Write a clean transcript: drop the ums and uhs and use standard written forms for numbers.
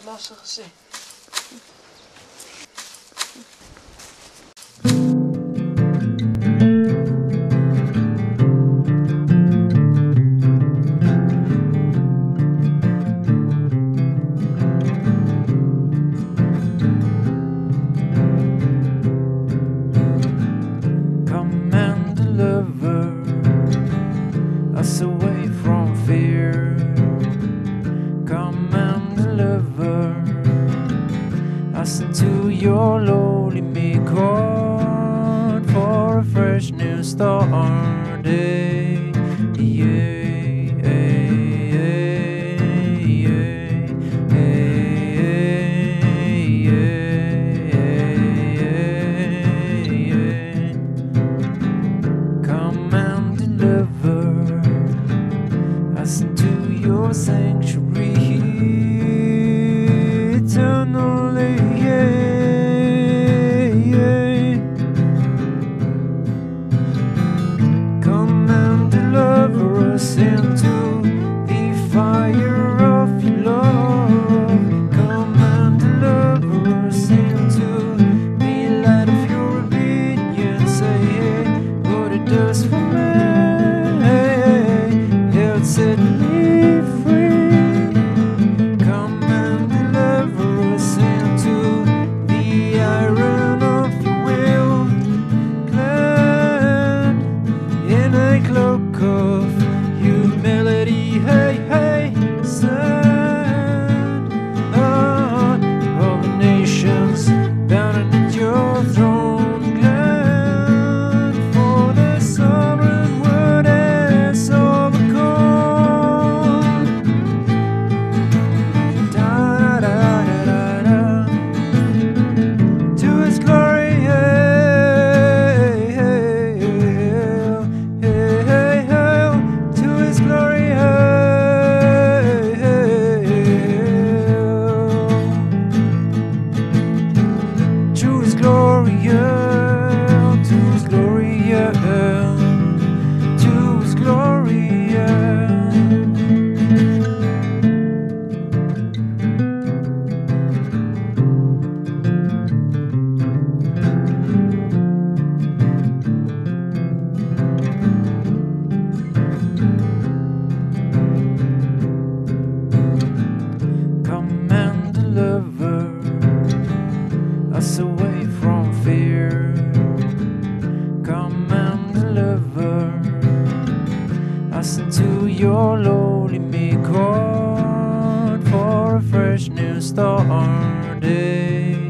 lastige zin. Come and deliver us away from fear. Come and deliver us into your lowly meek court for a fresh new start day. Come and deliver us into your sanctuary eternally. Come and deliver us into the fire of your love. Come and deliver us into the light of your obedience. What it does for me, it'll set me free. Come and deliver us into the iron of your will, clad in a cloak of humility. Son of the nations, bound at your throne, glad for the sovereign word has overcome. To his glory, hail, hail, to his glory, to his glory, to his glory, to his glory. Come and deliver us away from fear. Come and deliver us into your lowly meek court for a fresh new start day.